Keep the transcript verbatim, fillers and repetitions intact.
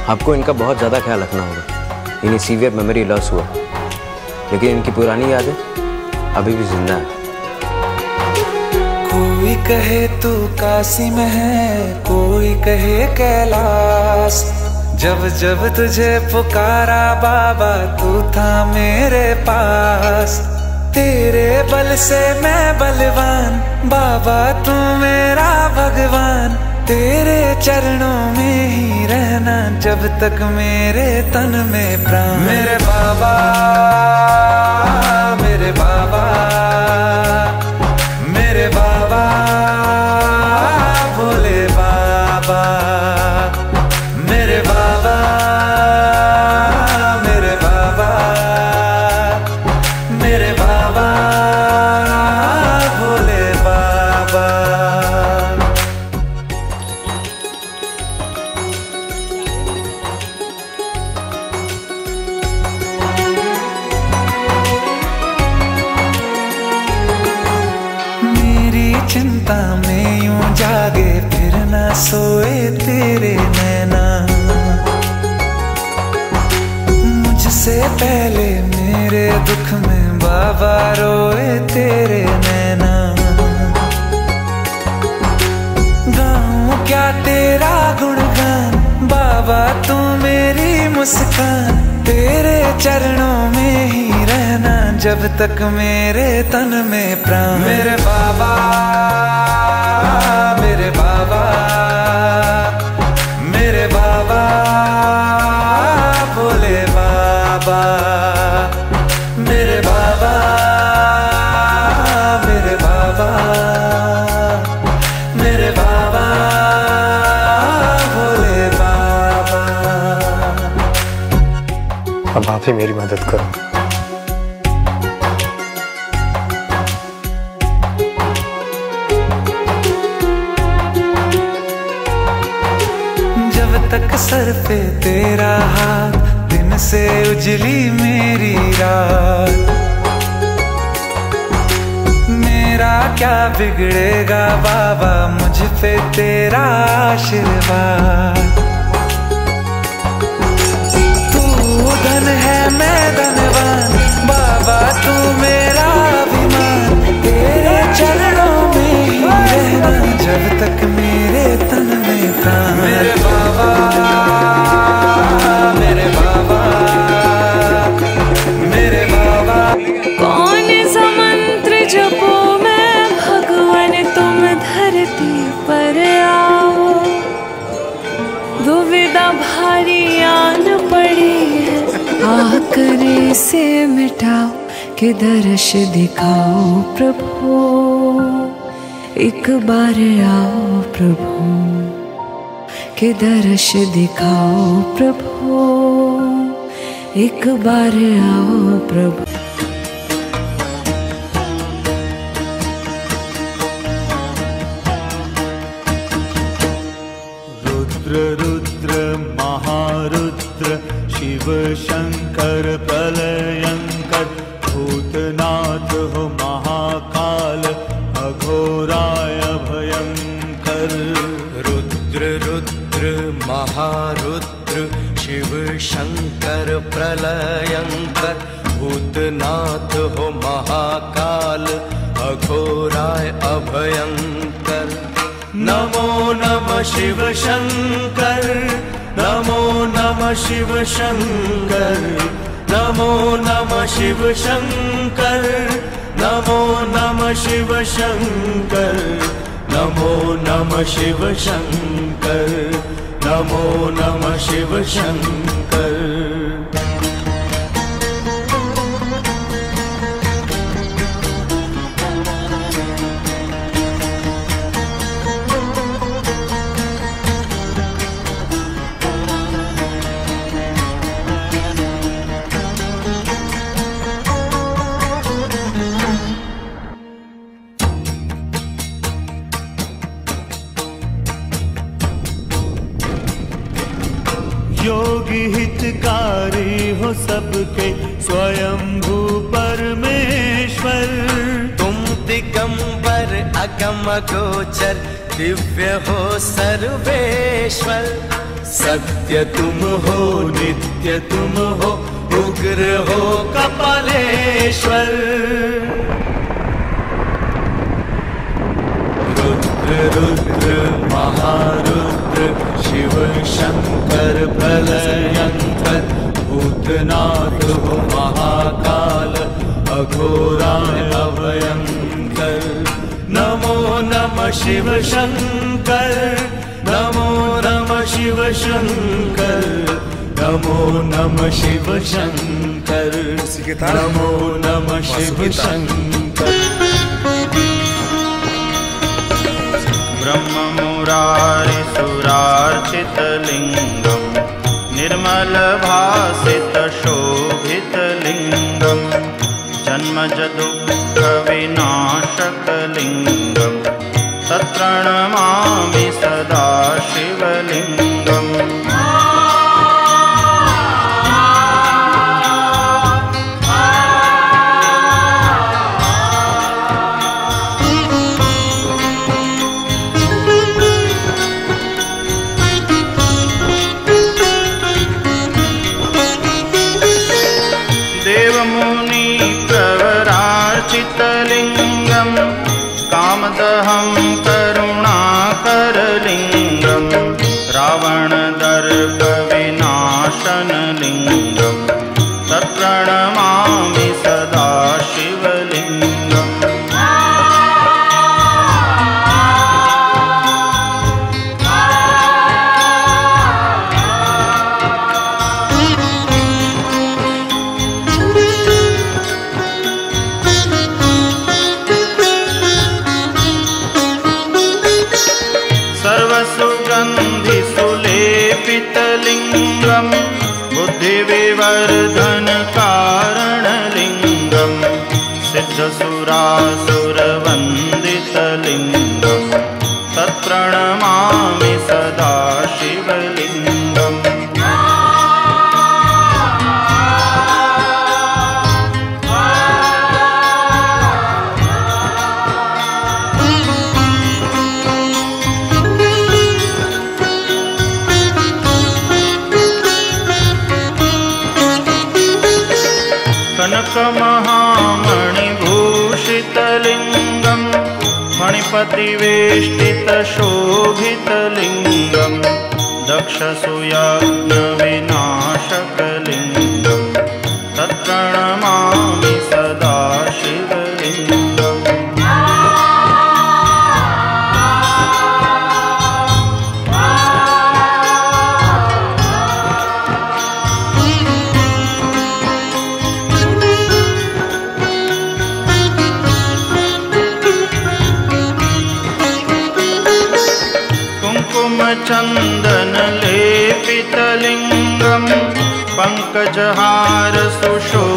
आपको इनका बहुत ज़्यादा ख्याल रखना होगा। इन्हें सीवियर मेमोरी लॉस हुआ, लेकिन इनकी पुरानी यादें अभी भी जिंदा है। कोई कहे तू काशी में है, कोई कहे कैलाश, जब जब तुझे पुकारा बाबा तू था मेरे पास। तेरे बल से मैं बलवान, बाबा तू मेरा भगवान। तेरे चरणों में ही रहना जब तक मेरे तन में प्राण। मेरे बाबा, मेरे बाबा, मेरे बाबा, भोले बाबा, मेरे बाबा, मेरे बाबा, मेरे बाबा, भोले बाबा। चिंता में यूं जागे फिर ना सोए तेरे नैना। मुझसे पहले मेरे दुख में बाबा रोए तेरे नैना। गाऊं क्या तेरा गुणगान, बाबा तू मेरी मुस्कान। तेरे चरणों में ही रहना जब तक मेरे तन में प्राण। मेरे बाबा, मेरे बाबा, मेरे बाबा, भोले बाबा, मेरे बाबा, मेरे बाबा, मेरे बाबा, भोले बाबा। अब आप ही मेरी मदद करो। तक सर पे तेरा हाथ, दिन से उजली मेरी रात। मेरा क्या बिगड़ेगा बाबा, मुझ पे तेरा आशीर्वाद। तू धन है मैं धनवान, बाबा तू मेरा अभिमान। तेरे चरणों में ही रहना जब तक मेरे तन में प्राण। मेरे बाबा, मेरे बाबा, मेरे बाबा। कौन सा मंत्र जपो मैं भगवान, तुम धरती पर आओ। दुविधा भारी आन पड़ी है, आकर इसे मिटाओ। कि दर्श दिखाओ प्रभु, एक बार आओ प्रभु। कि दर्श दिखाओ प्रभु, एक बार आओ प्रभु। रुद्र रुद्र महारुद्र शिव शंकर प्रलयंकर। भूतनाथ हो महाकाल अघोराय भयंकर। रुद्र रुद्र महारुद्र शिव शंकर प्रलयंकर। भूतनाथ हो महाकाल अघोराय अभयंकर। नमो नमः शिव शंकर, नमो नमः शिव शंकर, नमो नमः शिव शंकर, नमो नमः शिव शंकर, नमो नमः शिव शंकर, नमो नमः शिव शंकर। योगी हितकारी हो सबके स्वयंभू परमेश्वर। तुम दिगंबर अगम गोचर दिव्य हो सर्वेश्वर। सत्य तुम हो, नित्य तुम हो, उग्र हो कपालेश्वर। रुद्र रुद्र महारुद्र शिव शंकर प्रलयंकर, भूतनाथ हो महाकाल अघोराय अभयंकर। नमो नमः शिव शंकर, नमो नमः शिव शंकर, नमो नमः शिव शंकर, नमो नमः शिव शंकर। ब्रह्म मुरारि सुरार्चित लिंगम, निर्मल भासित शोभित लिंगम, जन्मज दुःख विनाशक लिंगम, तत्प्रणमामि सदा शिवलिंगम। लिंगम कामदहं करुणाकरलिंगम, रावण दर्प विनाशन लिंगम, तत्प्रणमामि सदा शिवलिंगम। सर्वसुगंधि सुलेपित लिंगम, बुद्धि विवर्धन कारण लिंगम, सिद्ध सुरासुर वंदित लिंगम, तत्प्रणमामि सदा शिवलिंगम। कनक महामणिभूषित लिंगम, मणिपति वेष्टित शोभित लिंगम, दक्ष सुयज्ञ विनाशक लिंगम, तत्प्रणमामि सदा शिवलिंगम। चंदन लेपित लिंगम, पंकजहार सुशो